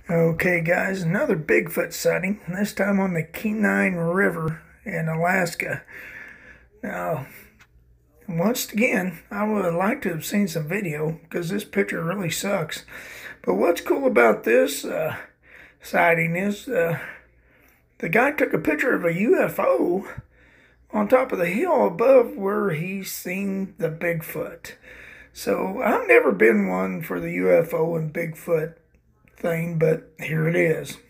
Okay, guys, another Bigfoot sighting, this time on the Kenai River in Alaska. Now, once again, I would like to have seen some video because this picture really sucks. But what's cool about this sighting is the guy took a picture of a UFO on top of the hill above where he's seen the Bigfoot. So I've never been one for the UFO and Bigfoot thing, but here it is.